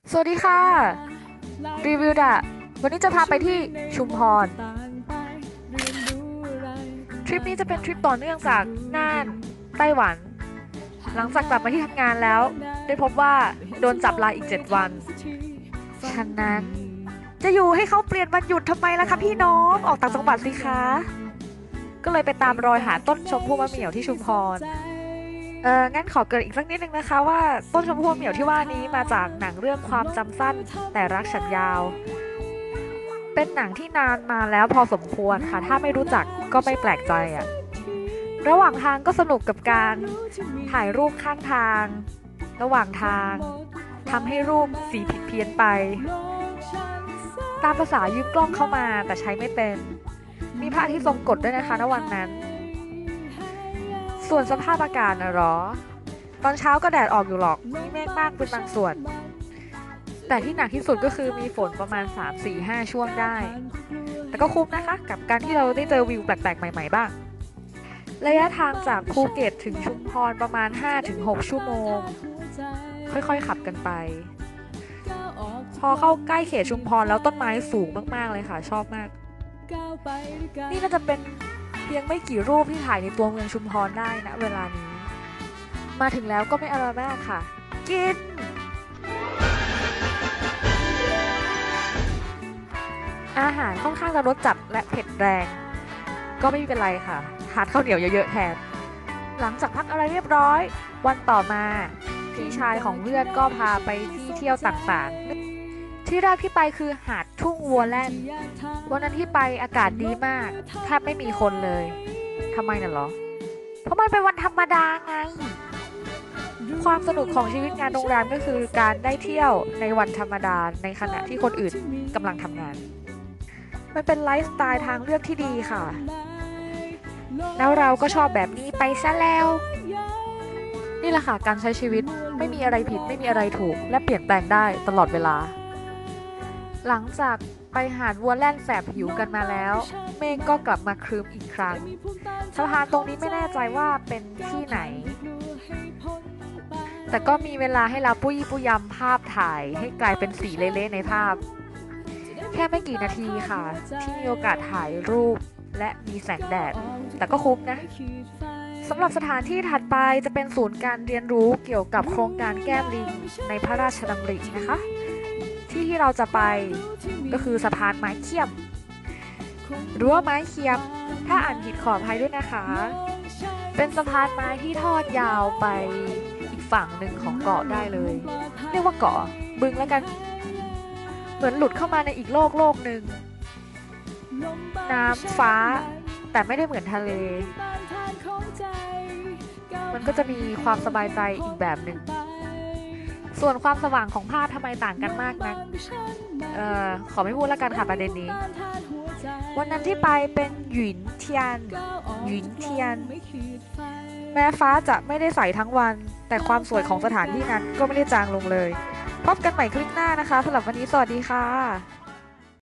สวัสดีค่ะรีวิวดะวันนี้จะพาไปที่ชุมพรทริปนี้จะเป็นทริปต่อเนื่องจากน่านไต้หวันหลังจากกลับมาที่ทำงานแล้วได้พบว่าโดนจับลาอีก7 วันฉะนั้นจะอยู่ให้เขาเปลี่ยนวันหยุดทำไมล่ะคะพี่น้องออกต่างจังหวัดสิคะก็เลยไปตามรอยหาต้นชมพู่มะเหมี่ยวที่ชุมพรงั้นขอเกริ่นอีกสักนิดนึงนะคะว่าต้นชมพู่มะเหมี่ยวที่ว่านี้มาจากหนังเรื่องความจำสั้นแต่รักฉันยาวเป็นหนังที่นานมาแล้วพอสมควรค่ะถ้าไม่รู้จักก็ไม่แปลกใจอะระหว่างทางก็สนุกกับการถ่ายรูปข้างทางระหว่างทางทำให้รูปสีผิดเพี้ยนไปตามภาษายืมกล้องเข้ามาแต่ใช้ไม่เป็นมีพระอาทิตย์ทรงกฎด้วยนะคะณวันนั้นส่วนสภาพอากาศนะหรอตอนเช้าก็แดดออกอยู่หรอกมีเมฆมากเป็นบางส่วนแต่ที่หนักที่สุดก็คือมีฝนประมาณ3-4-5ช่วงได้แต่ก็คุ้มนะคะกับการที่เราได้เจอวิวแปลกๆใหม่ๆบ้างระยะทางจากภูเก็ตถึงชุมพรประมาณ 5-6 ชั่วโมงค่อยๆขับกันไปพอเข้าใกล้เขตชุมพรแล้วต้นไม้สูงมากๆเลยค่ะชอบมากนี่น่าจะเป็นเพียงไม่กี่รูปที่ถ่ายในตัวเมืองชุมพรได้นะเวลานี้มาถึงแล้วก็ไม่อะไรมากค่ะกินอาหารค่อนข้างจะรสจัดและเผ็ดแรงก็ไม่เป็นไรค่ะทานข้าวเหนียวเยอะๆแทนหลังจากพักอะไรเรียบร้อยวันต่อมาพี่ชายของเพื่อนก็พาไปที่เที่ยวต่างๆที่แรกที่ไปคือหาดทุ่งวัวแล่นวันนั้นที่ไปอากาศดีมากแทบไม่มีคนเลยทำไมน่ะเหรอเพราะมันเป็นวันธรรมดาไงความสนุกของชีวิตงานโรงแรมก็คือการได้เที่ยวในวันธรรมดาในขณะที่คนอื่นกำลังทำงานมันเป็นไลฟ์สไตล์ทางเลือกที่ดีค่ะแล้วเราก็ชอบแบบนี้ไปซะแล้วนี่แหละค่ะการใช้ชีวิตไม่มีอะไรผิดไม่มีอะไรถูกและเปลี่ยนแปลงได้ตลอดเวลาหลังจากไปหาดวัวแล่นแสบผิวกันมาแล้วเมฆก็กลับมาครึ้มอีกครั้งสะพานตรงนี้ไม่แน่ใจว่าเป็นที่ไหนแต่ก็มีเวลาให้เราปุ้ยปุยำภาพถ่ายให้กลายเป็นสีเละๆในภาพแค่ไม่กี่นาทีค่ะที่มีโอกาสถ่ายรูปและมีแสงแดดแต่ก็คุ้มนะสำหรับสถานที่ถัดไปจะเป็นศูนย์การเรียนรู้เกี่ยวกับโครงการแก้มลิงในพระราชดำรินะคะที่เราจะไปก็คือสะพานไม้เคียมหรือว่าไม้เคียมถ้าอ่านผิดขออภัยด้วยนะคะเป็นสะพานไม้ที่ทอดยาวไปอีกฝั่งหนึ่งของเกาะได้เลยเรียกว่าเกาะบึงแล้วกันเหมือนหลุดเข้ามาในอีกโลกหนึ่งน้ำฟ้าแต่ไม่ได้เหมือนทะเลมันก็จะมีความสบายใจอีกแบบหนึ่งส่วนความสว่างของภาพทำไมต่างกันมากนะขอไม่พูดแล้วกันค่ะประเด็นนี้วันนั้นที่ไปเป็นหยินเทียนแม้ฟ้าจะไม่ได้ใสทั้งวันแต่ความสวยของสถานที่นั้นก็ไม่ได้จางลงเลยพบกันใหม่คลิปหน้านะคะสำหรับวันนี้สวัสดีค่ะ